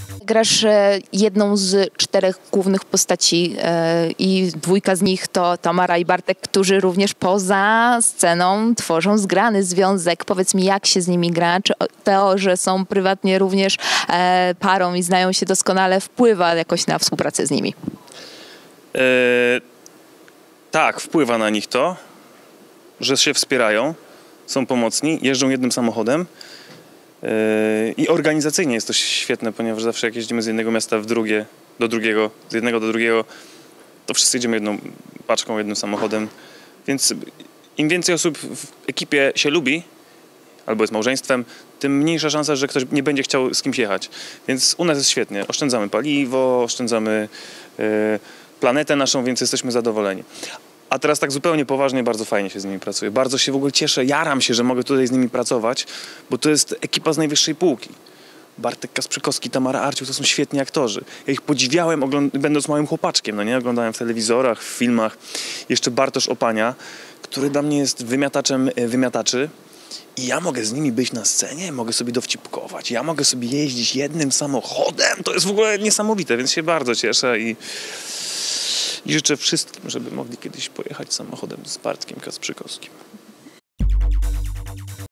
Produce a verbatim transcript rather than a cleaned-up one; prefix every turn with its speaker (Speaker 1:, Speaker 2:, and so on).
Speaker 1: Grasz e, jedną z czterech głównych postaci e, i dwójka z nich to Tamara i Bartek, którzy również poza sceną tworzą zgrany związek. Powiedz mi, jak się z nimi gra? Czy to, że są prywatnie również e, parą i znają się doskonale, wpływa jakoś na współpracę z nimi?
Speaker 2: E, tak, wpływa na nich to, że się wspierają, są pomocni, jeżdżą jednym samochodem. I organizacyjnie jest to świetne, ponieważ zawsze jak jeździmy z jednego miasta w drugie, do drugiego, z jednego do drugiego, to wszyscy jedziemy jedną paczką, jednym samochodem. Więc im więcej osób w ekipie się lubi, albo jest małżeństwem, tym mniejsza szansa, że ktoś nie będzie chciał z kimś jechać. Więc u nas jest świetnie. Oszczędzamy paliwo, oszczędzamy yy, planetę naszą, więc jesteśmy zadowoleni. A teraz tak zupełnie poważnie, bardzo fajnie się z nimi pracuje. Bardzo się w ogóle cieszę, jaram się, że mogę tutaj z nimi pracować, bo to jest ekipa z najwyższej półki. Bartek Kasprzykowski, Tamara Arciuk to są świetni aktorzy. Ja ich podziwiałem, będąc małym chłopaczkiem, no nie? Oglądałem w telewizorach, w filmach. Jeszcze Bartosz Opania, który dla mnie jest wymiataczem wymiataczy. I ja mogę z nimi być na scenie, mogę sobie dowcipkować, ja mogę sobie jeździć jednym samochodem. To jest w ogóle niesamowite, więc się bardzo cieszę i... I życzę wszystkim, żeby mogli kiedyś pojechać samochodem z Bartkiem Kasprzykowskim.